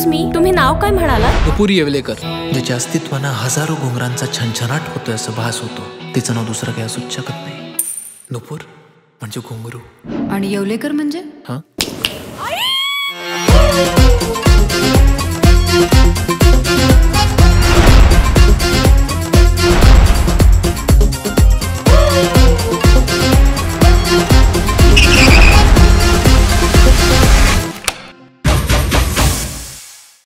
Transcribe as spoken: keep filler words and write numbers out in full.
Excuse me, तुम्ही नाव काय म्हणाला? नुपूर येवलेकर. ज्याच्या अस्तित्वानं हजारो घुंगरांचा छनछनाट होतोय असं भास होतो. तिचं नाव दुसरं काही असूच शकत नाही. नुपूर म्हणजे घुंगरू. आणि येवलेकर म्हणजे